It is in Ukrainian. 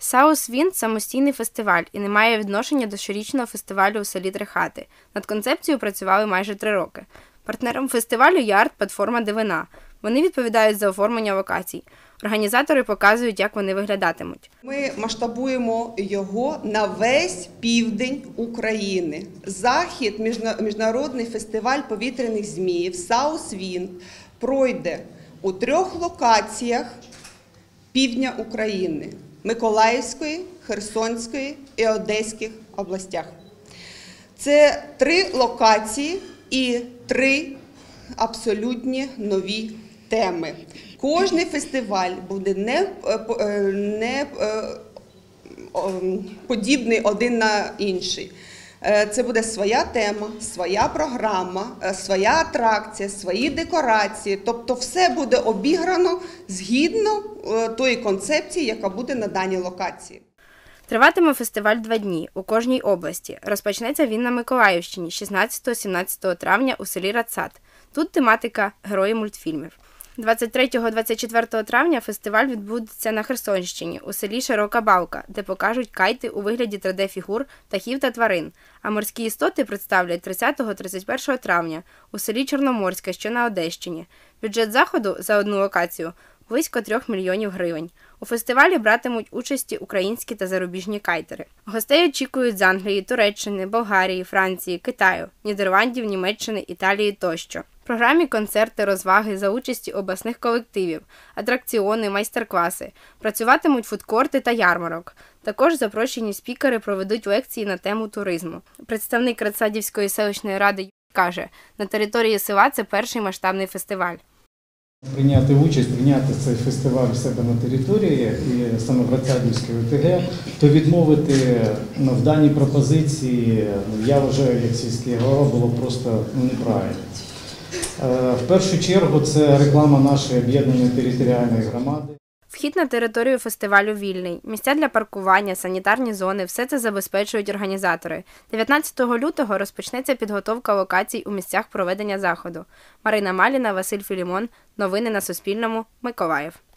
Саус-Вінд – самостійний фестиваль і не має відношення до щорічного фестивалю у селі Три Хати. Над концепцією працювали майже 3 роки. Партнером фестивалю є арт-платформа «Дивина». Вони відповідають за оформлення локацій. Організатори показують, як вони виглядатимуть. Ми масштабуємо його на весь південь України. Захід, міжнародний фестиваль повітряних зміїв «Саус-Вінд» пройде у 3 локаціях півдня України – Миколаївської, Херсонської і Одеських областях. Це 3 локації і 3 абсолютні нові теми. Кожний фестиваль буде не подібний один на інший. Це буде своя тема, своя програма, своя атракція, свої декорації. Тобто все буде обіграно згідно тої концепції, яка буде на даній локації. Триватиме фестиваль 2 дні у кожній області. Розпочнеться він на Миколаївщині 16-17 травня у селі Радсад. Тут тематика «Герої мультфільмів». 23-24 травня фестиваль відбудеться на Херсонщині у селі Широка Балка, де покажуть кайти у вигляді 3D-фігур, птахів та тварин. А морські істоти представлять 30-31 травня у селі Чорноморське, що на Одещині. Бюджет заходу за одну локацію – близько 3 мільйонів гривень. У фестивалі братимуть участі українські та зарубіжні кайтери. Гостей очікують з Англії, Туреччини, Болгарії, Франції, Китаю, Нідерландів, Німеччини, Італії тощо. В програмі концерти, розваги за участі обласних колективів, атракціони, майстер-класи. Працюватимуть фудкорти та ярмарок. Також запрошені спікери проведуть лекції на тему туризму. Представник Радсадівської селищної ради каже, на території села це перший масштабний фестиваль. Прийняти цей фестиваль в себе на території, і саме в Радсадівській ОТГ, то відмовити в даній пропозиції, я вважаю, як сільський голова, було просто неправильно. В першу чергу це реклама нашої об'єднаної територіальної громади. Вхід на територію фестивалю вільний. Місця для паркування, санітарні зони – все це забезпечують організатори. 19 лютого розпочнеться підготовка локацій у місцях проведення заходу. Марина Маліна, Василь Філімон. Новини на Суспільному. Миколаїв.